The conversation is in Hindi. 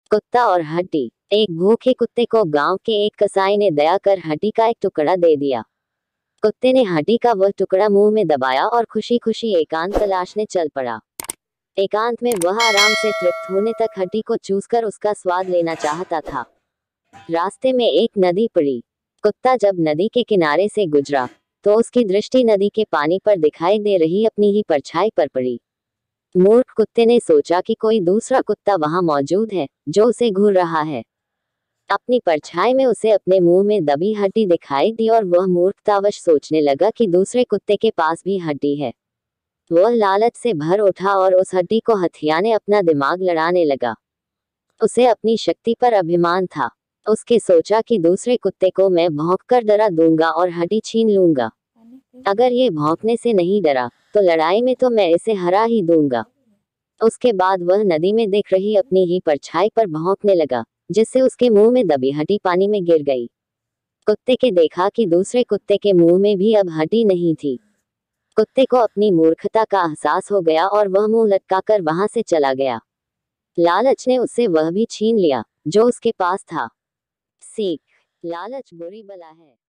कुत्ता और हड्डी। एक भूखे कुत्ते को गांव के एक कसाई ने दया कर हड्डी का एक टुकड़ा दे दिया। कुत्ते ने हड्डी का वह टुकड़ा मुंह में दबाया और खुशी खुशी एकांत तलाशने चल पड़ा। एकांत में वह आराम से तृप्त होने तक हड्डी को चूसकर उसका स्वाद लेना चाहता था। रास्ते में एक नदी पड़ी। कुत्ता जब नदी के किनारे से गुजरा तो उसकी दृष्टि नदी के पानी पर दिखाई दे रही अपनी ही परछाई पर पड़ी। मूर्ख कुत्ते ने सोचा कि कोई दूसरा कुत्ता वहां मौजूद है जो उसे घूर रहा है। अपनी परछाई में उसे अपने मुंह में दबी हड्डी दिखाई दी और वह मूर्खतावश सोचने लगा कि दूसरे कुत्ते के पास भी हड्डी है। वह लालच से भर उठा और उस हड्डी को हथियाने अपना दिमाग लड़ाने लगा। उसे अपनी शक्ति पर अभिमान था। उसके सोचा कि दूसरे कुत्ते को मैं भौंककर डरा दूंगा और हड्डी छीन लूंगा। अगर ये भौंकने से नहीं डरा तो लड़ाई में तो मैं इसे हरा ही दूंगा। उसके बाद वह नदी में दिख रही अपनी ही परछाई पर भौंकने लगा, जिससे उसके मुंह में दबी हड्डी पानी में गिर गई। कुत्ते के देखा कि दूसरे कुत्ते के मुंह में भी अब हड्डी नहीं थी। कुत्ते को अपनी मूर्खता का एहसास हो गया और वह मुंह लटकाकर वहां से चला गया। लालच ने उससे वह भी छीन लिया जो उसके पास था। सीख। लालच बुरी बला है।